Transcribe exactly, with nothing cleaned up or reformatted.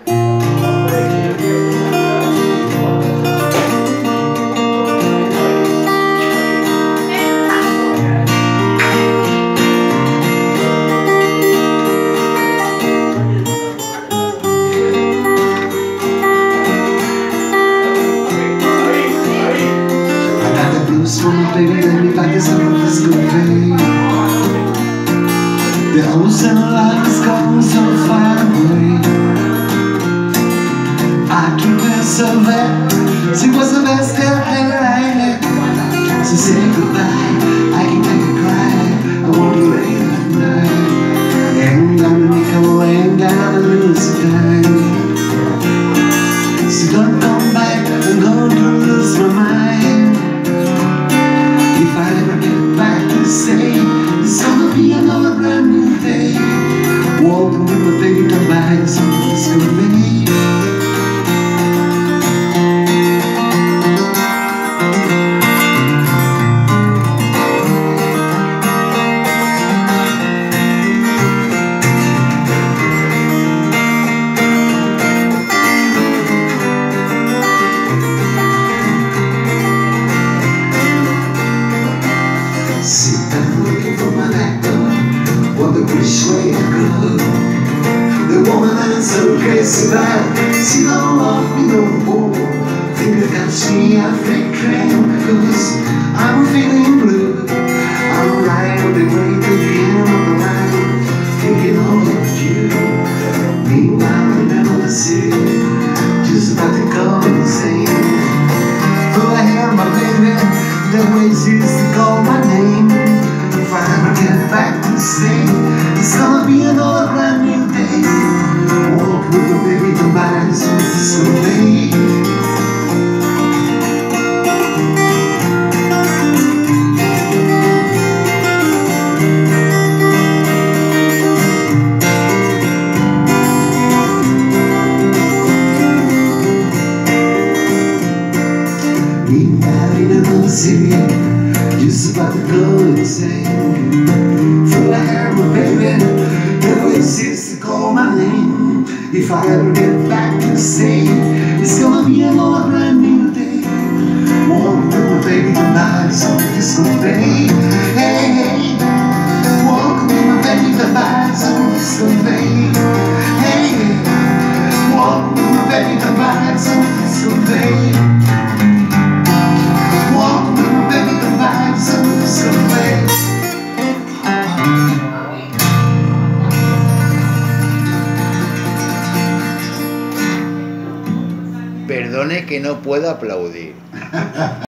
Baby, let me back as I'm this good babe. The ocean light is gone so far away. I keep her so bad. She was the best girl ever I had. So say goodbye, I can make her cry. I want you late at night. Ain't gonna make a way, ain't gonna lose a time. So don't come back, I'm gonna lose my mind. If I ever get back to say it's gonna be another brand new day. Walking with my baby to buy something that's gonna be. Which way to go? The woman I'm so crazy about, she don't love me no more. Think that she a fake crime, cause I'm feeling blue. I'm right on the way to the end of the line, thinking all of you. Meanwhile in another city, just about to go insane. Though I hear my baby, the way she used to call my name. If I ever get back to say it's gonna be another brand new day. Walk with the baby to buy some day. Meanwhile in another city, just about to go insane. Full of hair, my baby, the way she used to call my name. If I ever get back to say it's gonna be another brand new day. Walk with my baby tonight, so this gonna be. Hey, hey, walk with my baby tonight, so this gonna be. Hey, hey, walk with my baby tonight, so this gonna be. Perdone que no puedo aplaudir.